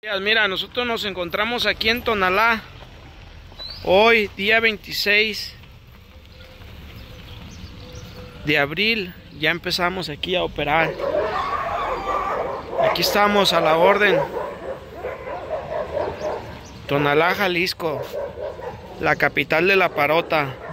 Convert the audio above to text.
Mira, nosotros nos encontramos aquí en Tonalá. Hoy, día 26 de abril, ya empezamos aquí a operar. Aquí estamos a la orden. Tonalá, Jalisco, la capital de la parota.